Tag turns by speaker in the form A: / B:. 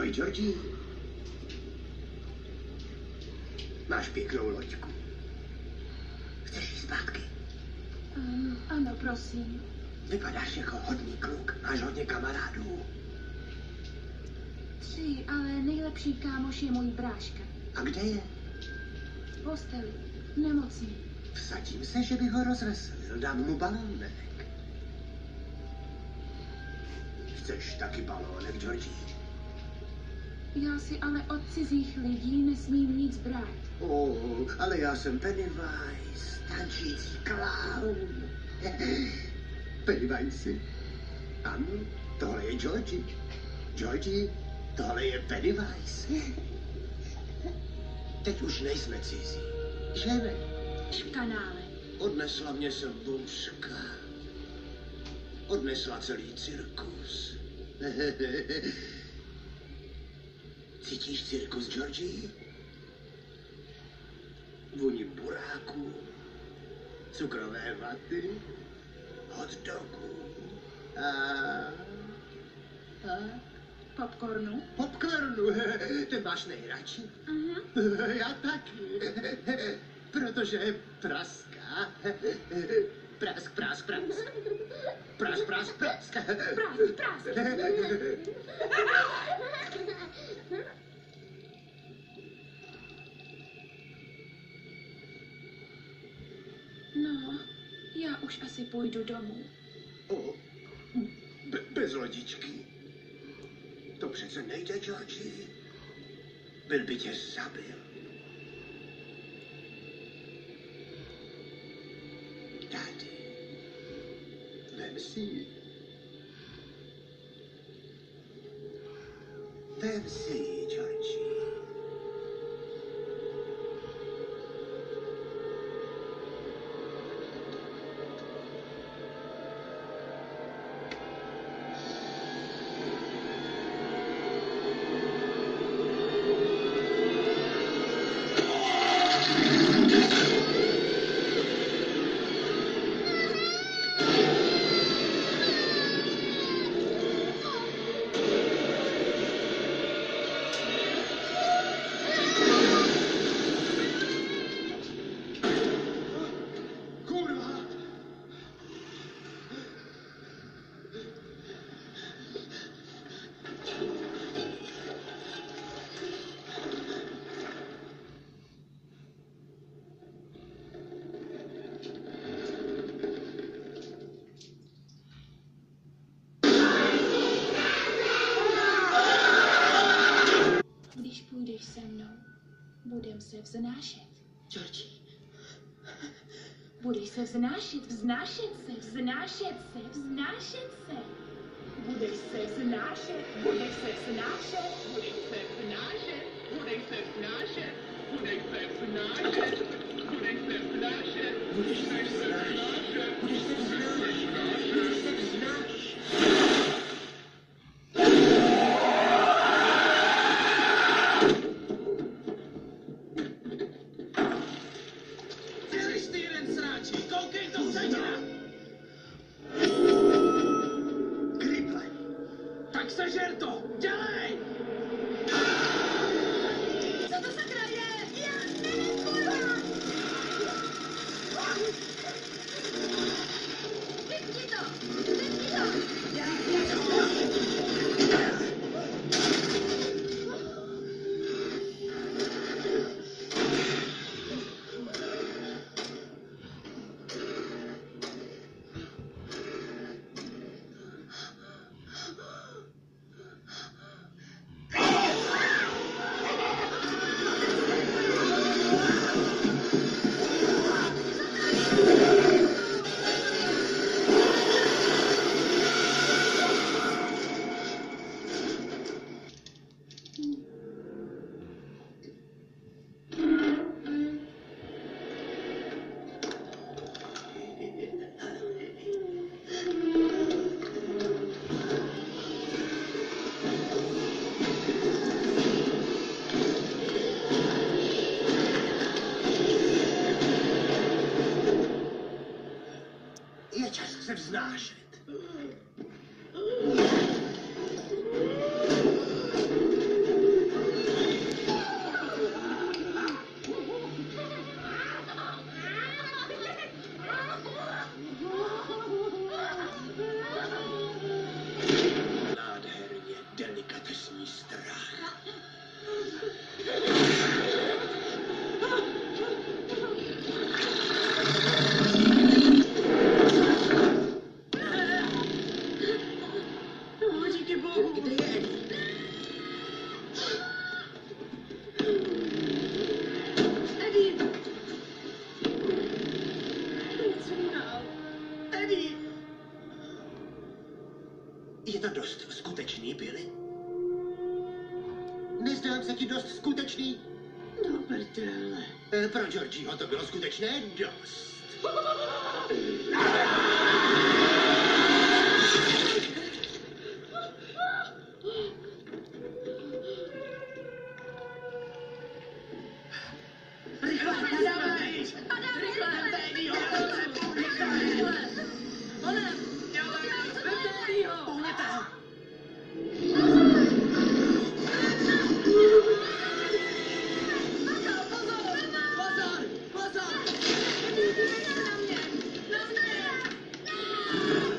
A: Ahoj, Georgie. Máš pěknou loďku. Chceš jít zpátky?
B: Ano, prosím.
A: Vypadáš jako hodný kluk. Máš hodně kamarádů.
B: 3, ale nejlepší kámoš je můj bráška.
A: A kde je?
B: V posteli. Nemocný.
A: Vsadím se, že bych ho rozveselil. Dám mu balónek. Chceš taky balónek, Georgie?
B: Já si ale od cizích lidí nesmím nic brát.
A: Ale já jsem Pennywise, tančící klaun. Pennywise. Ano, tohle je Georgie. Georgie, tohle je Pennywise. Teď už nejsme cizí. Že ne?
B: V kanále.
A: Odnesla mě sem bouřka. Odnesla celý cirkus. Cítíš cirkus, Georgie? Vůni buráků, cukrové vaty, hot dogů a
B: Popcornu?
A: popcornu. Ty máš nejradši? Já taky. Protože praská. Prask, prask, prask. Prask, prask, prask.
B: Prask, prask. No, já už asi půjdu domů.
A: Bez lodičky. To přece nejde, Georgie. Byl by tě zabil. Tady. Vem si ji. Vem si ji, Georgie.
B: Když půjdeš se mnou, budem se vznášet.
A: Georgie.
B: Budeš se vznášet, vznášet se, vznášet se, vznášet se. Budeš se vznášet, budeš se vznášet, budeš se vznášet, budeš se vznášet, budeš se vznášet, budeš se vznášet, budeš se vznášet, budeš se vznášet, budeš se vznášet.
A: Tak sežer to! Dělej!
B: Co to sakra je? Já nevím, kurva! Vypni to! Vypni to!
A: Je čas se vznášet. 3, ti to dost skutečný, Billy? Nezdám se ti dost skutečný?
B: Do prdele.
A: Pro Georgieho to bylo skutečné dost.
B: Rychle, dávaj! Rychle! Ona! Vemte ho!
A: Pohnete ho!
B: Pozor! Pozor! Na mě! Na mě!